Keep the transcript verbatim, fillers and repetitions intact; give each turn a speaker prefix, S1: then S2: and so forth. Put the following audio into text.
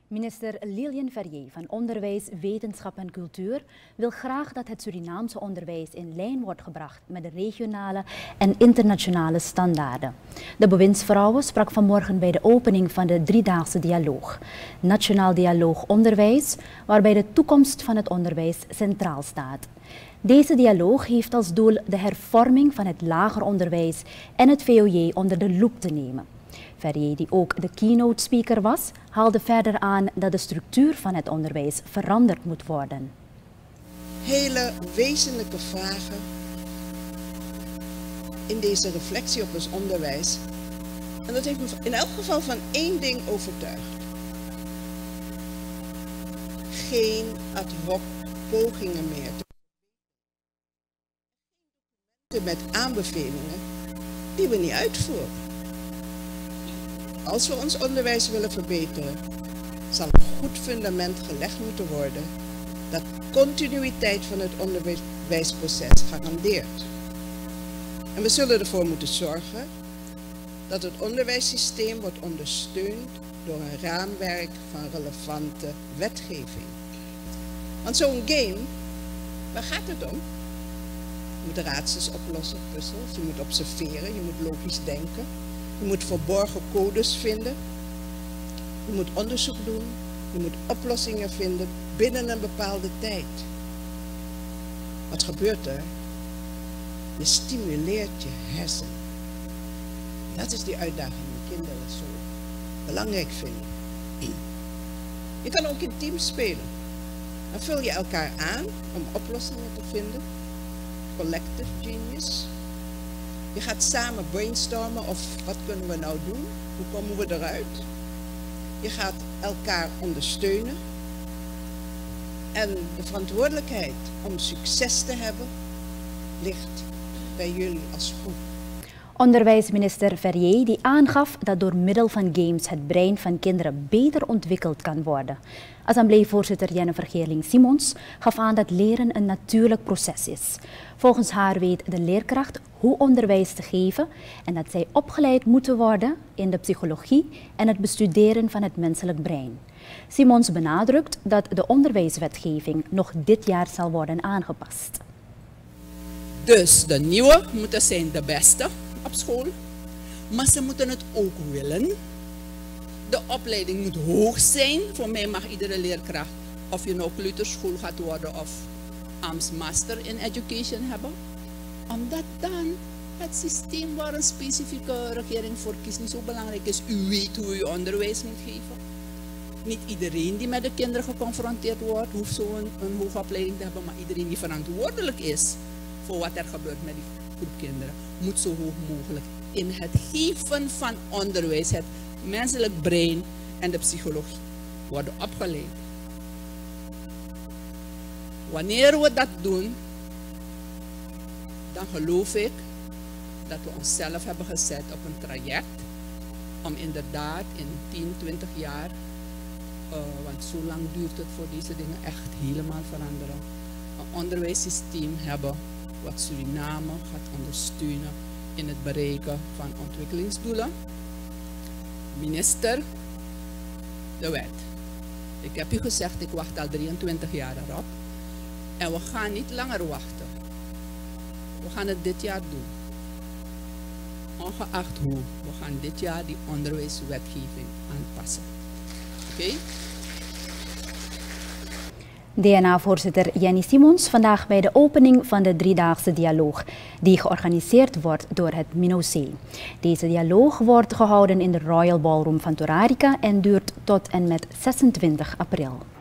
S1: Minister Lilian Verrier van Onderwijs, Wetenschap en Cultuur wil graag dat het Surinaamse onderwijs in lijn wordt gebracht met de regionale en internationale standaarden. De bewindsvrouw sprak vanmorgen bij de opening van de driedaagse dialoog, Nationaal Dialoog Onderwijs, waarbij de toekomst van het onderwijs centraal staat. Deze dialoog heeft als doel de hervorming van het lager onderwijs en het V O J onder de loep te nemen. Verrier, die ook de keynote speaker was, haalde verder aan dat de structuur van het onderwijs veranderd moet worden.
S2: Hele wezenlijke vragen in deze reflectie op ons onderwijs. En dat heeft me in elk geval van één ding overtuigd. Geen ad hoc pogingen meer met aanbevelingen die we niet uitvoeren. Als we ons onderwijs willen verbeteren, zal een goed fundament gelegd moeten worden dat continuïteit van het onderwijsproces garandeert. En we zullen ervoor moeten zorgen dat het onderwijssysteem wordt ondersteund door een raamwerk van relevante wetgeving. Want zo'n game, waar gaat het om? Je moet raadsels oplossen, puzzels, je moet observeren, je moet logisch denken. Je moet verborgen codes vinden. Je moet onderzoek doen. Je moet oplossingen vinden binnen een bepaalde tijd. Wat gebeurt er? Je stimuleert je hersenen. Dat is die uitdaging die kinderen zo belangrijk vinden. Je kan ook in teams spelen. Dan vul je elkaar aan om oplossingen te vinden. Collective genius. Je gaat samen brainstormen of wat kunnen we nou doen? Hoe komen we eruit? Je gaat elkaar ondersteunen. En de verantwoordelijkheid om succes te hebben ligt bij jullie als groep.
S1: Onderwijsminister Verrier die aangaf dat door middel van games het brein van kinderen beter ontwikkeld kan worden. Assembleevoorzitter Jennifer Geerling-Simons gaf aan dat leren een natuurlijk proces is. Volgens haar weet de leerkracht hoe onderwijs te geven en dat zij opgeleid moeten worden in de psychologie en het bestuderen van het menselijk brein. Simons benadrukt dat de onderwijswetgeving nog dit jaar zal worden aangepast.
S3: Dus de nieuwe moeten zijn de beste op school, maar ze moeten het ook willen. De opleiding moet hoog zijn. Voor mij mag iedere leerkracht, of je nou kleuterschool gaat worden of Amtsmaster in Education hebben. Omdat dan het systeem waar een specifieke regering voor kiest niet zo belangrijk is. U weet hoe u onderwijs moet geven. Niet iedereen die met de kinderen geconfronteerd wordt, hoeft zo'n een, een hoge opleiding te hebben, maar iedereen die verantwoordelijk is voor wat er gebeurt met die groep kinderen, moet zo hoog mogelijk in het geven van onderwijs, het menselijk brein en de psychologie worden opgeleid. Wanneer we dat doen, dan geloof ik dat we onszelf hebben gezet op een traject om inderdaad in tien, twintig jaar, uh, want zo lang duurt het voor deze dingen echt helemaal veranderen, een onderwijssysteem hebben wat Suriname gaat ondersteunen in het bereiken van ontwikkelingsdoelen. Minister, de wet. Ik heb u gezegd, ik wacht al drieëntwintig jaar erop. En we gaan niet langer wachten. We gaan het dit jaar doen. Ongeacht hoe, we gaan dit jaar die onderwijswetgeving aanpassen. Oké? Okay?
S1: D N A-voorzitter Jenny Simons vandaag bij de opening van de driedaagse dialoog, die georganiseerd wordt door het Minocé. Deze dialoog wordt gehouden in de Royal Ballroom van Torarica en duurt tot en met zesentwintig april.